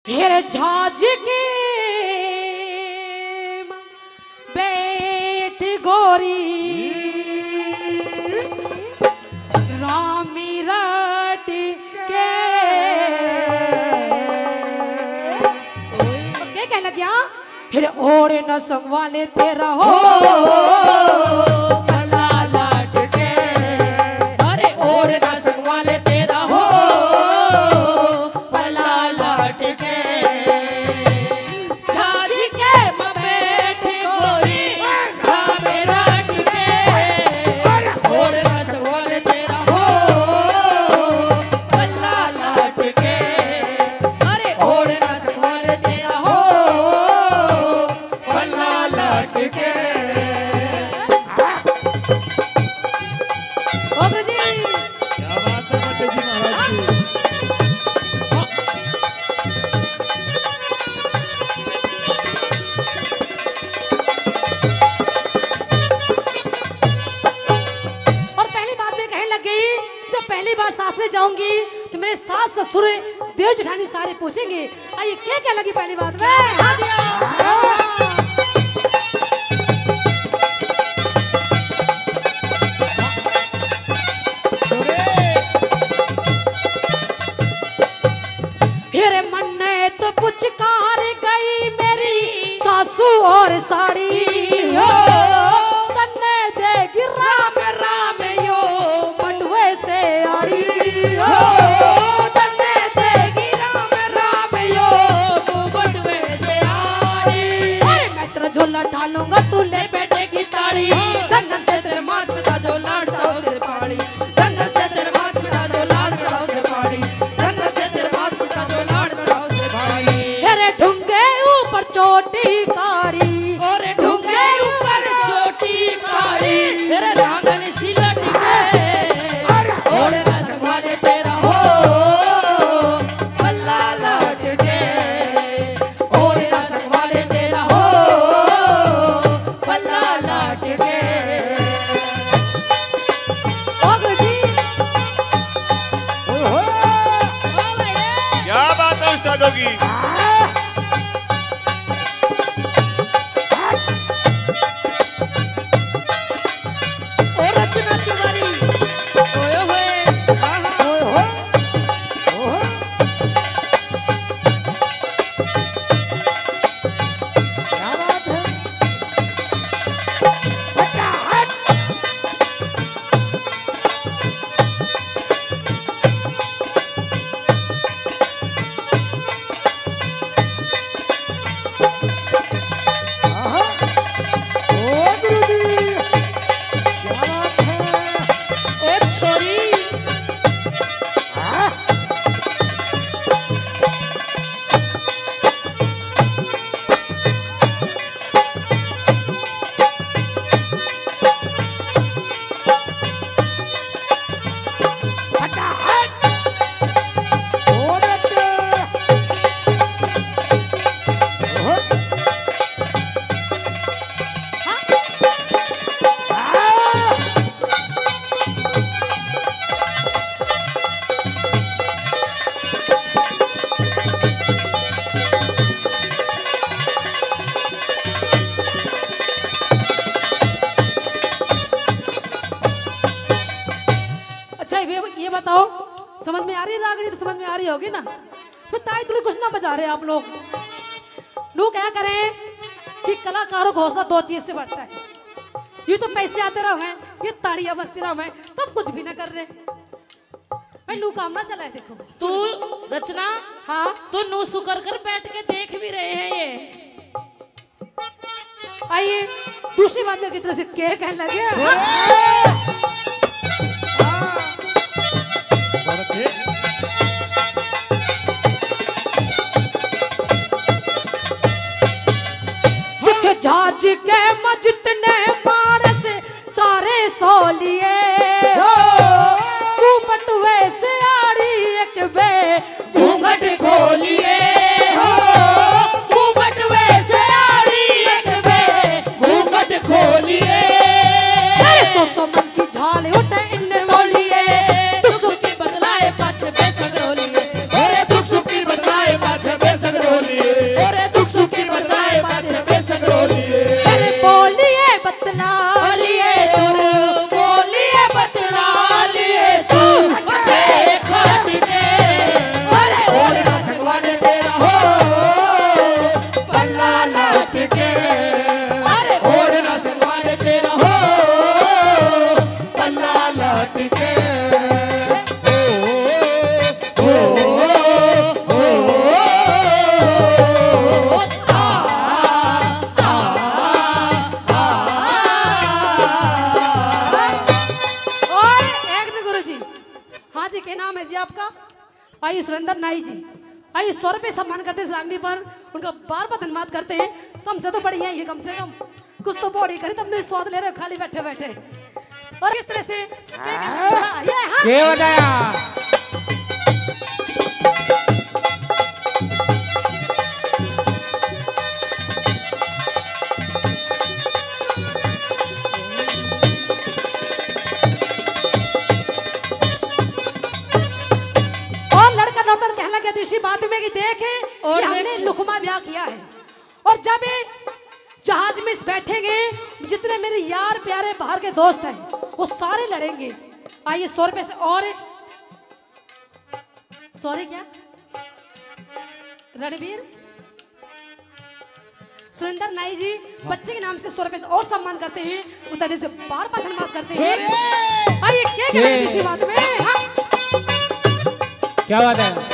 हेरे झाज के बैठ गोरी रामी राट के क्या कह लग गया फिर ओरे न संभाले तेरा हो जाऊंगी तो मेरे सास ससुर देव जेठानी सारे पूछेंगे आइए क्या क्या लगी पहली बात में मेरे मन ने तो पुचकार गई मेरी सासू और साड़ी हो तन्ने देगी राम राम यो बटुए से आड़ी तन्ने देगी राम राम यो बटुए से आड़ी अरे मैं तेरा झोला ढालूंगा तू ले बेटे की ताड़ी धंधर से तेरे माथ पिता जो लाड चाव से पाड़ी धंधर से तेरे माथ पिता जो लाड चाव से पाड़ी धंधर से तेरे माथ पिता जो लाड चाव से पाड़ी अरे ढूंगे ऊपर चोटी कारी और ढूंगे ऊपर चोटी कारी तेरे रांगन सी लटके और मैं संभाले तेरा हो पल्ला लट के और मैं संभाले तेरा हो पल्ला लट के ओ गुरुजी क्या बात है उस्तादों की ये बताओ समझ में आ रही है रागड़ी तो समझ में आ रही होगी ना फिर ताई तुड़ी कुछ ना बचा रहे आप लोग क्या करें कि कलाकारों का हौसला दो चीज से बढ़ता है ये तो पैसे आते रहो हैं ये ताड़ियां बजती रहो हैं तब कुछ भी ना कर रहे मैं नू काम ना चला है देखो तू रचना हाँ तू नू सुकर कर बैठ के देख भी रहे हैं ये आइए दूसरी बात में किस तरह से क्या कहने लगे झाज के मजित ने मार से सारे सो लिए बटुए से आड़ी एक बे घूंघट खोलिए बटुए से आड़ी एक बे घूंघट खोलिए सो मन की झाल उठे इन बोलिए दुख सुखी बदलाए पाछ बेसग रोलिए दुख सुखी बदलाए पाछ बेसग सुरेंद्र नाई जी आइए 100 रुपये सम्मान करते हैं रांगनी पर, उनका बार बार धन्यवाद करते हैं। कम से तो बढ़िया ही है, कम से कम कुछ तो बॉडी करे, तुमने स्वाद ले रहे हो खाली बैठे बैठे। और इस तरह से ये बताया इसी बात में कि देखे और हमने लुकमा ब्याह किया है, और जब जहाज में बैठेंगे जितने मेरे यार प्यारे बाहर के दोस्त हैं वो सारे लड़ेंगे। आइए 100 रुपए से, और सॉरी क्या रणवीर सुरेंद्र नाई जी बच्चे के नाम से 100 रुपए और सम्मान करते हैं, उतर से बार बार धन्यवाद करते हैं। आइए क्या कहते हैं इसी बात में। हाँ क्या बात है।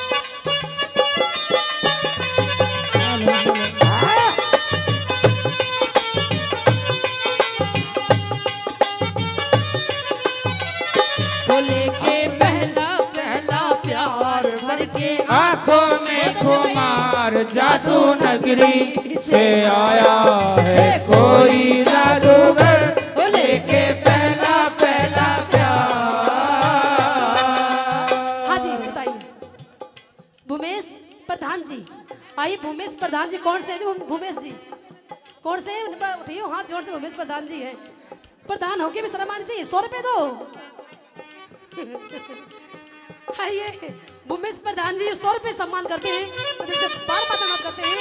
लेके पहला पहला प्यार भर के आंखों में खुमार जादू नगरी से आया है कोई जादूगर, लेके पहला पहला प्यार। हाँ जी बताइए भूमेश प्रधान जी, आइए भूमेश प्रधान जी कौन से है? भूमेश जी कौन से उठिए हाथ जोड़ से, भूमेश प्रधान जी है। प्रधान होके भी शर्म आनी चाहिए, 100 रुपए दो। आइए भूमेश प्रधान जी 100 रुपए सम्मान करते हैं, बार बार धन्यवाद करते हैं।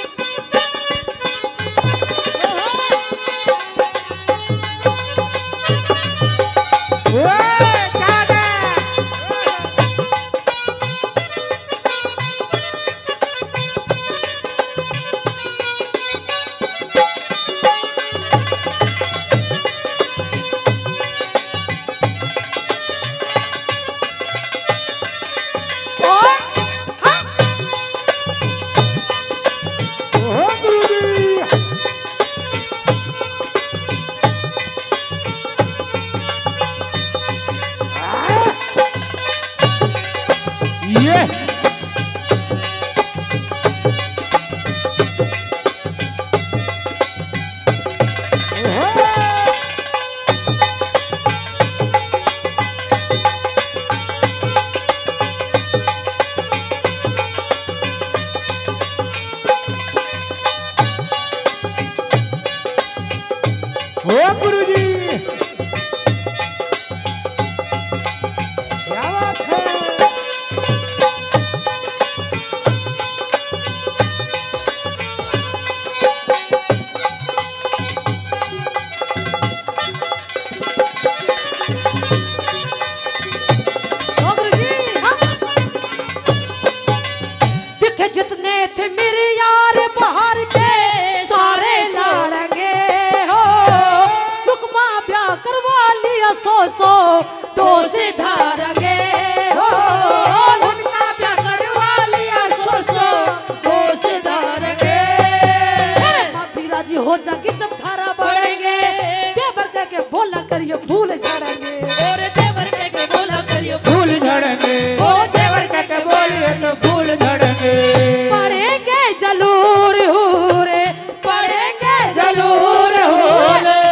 हो जाके जब धारा बढ़ेंगे, देवर के बोला करिए फूल झड़ेंगे, और देवर के बोला करिए फूल झड़ेंगे, और देवर के बोलिए तो फूल झड़ेंगे। पढ़ेंगे जरूर हो रे, पढ़ेंगे जरूर हो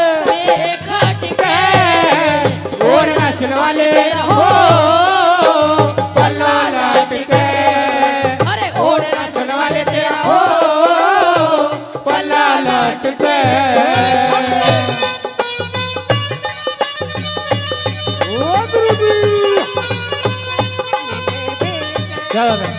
रे, खाट के और नस्ल वाले हो पल्ला लाट के, अरे और नस्ल वाले तेरा हो पल्ला लाट के। क्या बात है?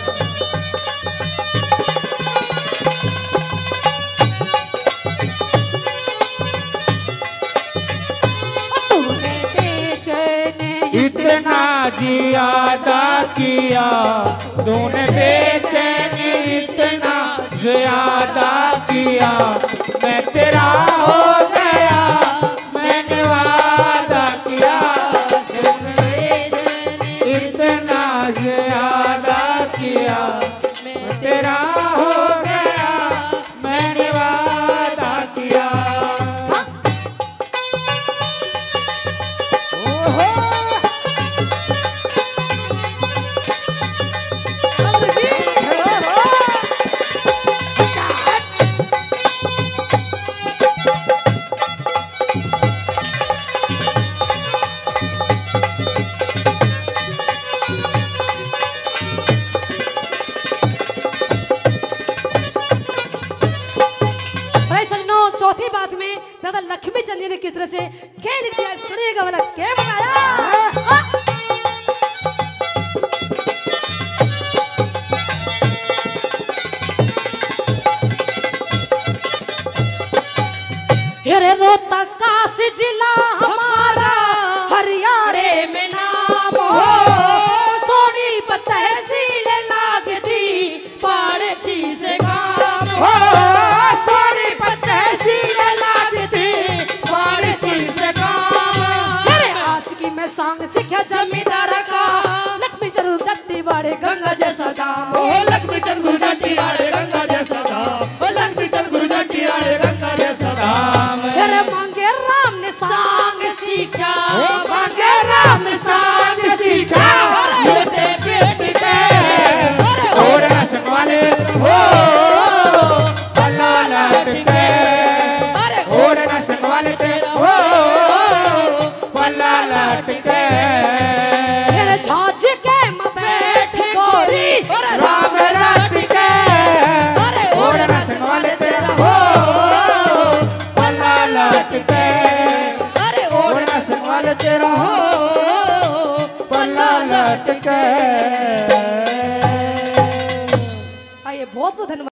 इतना ज्यादा किया तूने बेचैनी, इतना ज्यादा किया मैं तेरा हो गया, मैंने वादा किया तूने बेचैनी, इतना ज्यादा किया मैं तेरा हो गया, मैंने वादा किया। दादा लक्ष्मी चंद जी ने किस तरह से खेल दिया सुनिएगा वाला क्या बनाया। हेरे रोहतक काशी जिला हमारा हरियाणे में नाम हो, सोनीपत तहसील लागती पाड़छी से गांव हो, सोनीपत तहसील लागती पाड़छी से गांव। हेरे आशिकी में सांग सीखा जमींदार का, लक्ष्मी चंद डट्टी वाड़े गंगा जैसा दाम ओ लक्ष्मी चंद गुरडट्टी वाड़े गंगा जैसा दाम, ओ लक्ष्मी चंद गुरडट्टी वाड़े गंगा जैसा दाम। हेरे मांगे राम ने सांग सीखा, ओ मांगे राम ने सांग सीखा, मोटे पेट के और रसक वाले हो पल्ला लटके, और रसक वाले ते हो पल्ला लटके। हेरे झांझ के में बैठ गोरी राम लटके, और रसक वाले ते हो पल्ला लटके, और रसक वाले तेरा हो पल्ला लटके। आइए बहुत बहुत धन्यवाद।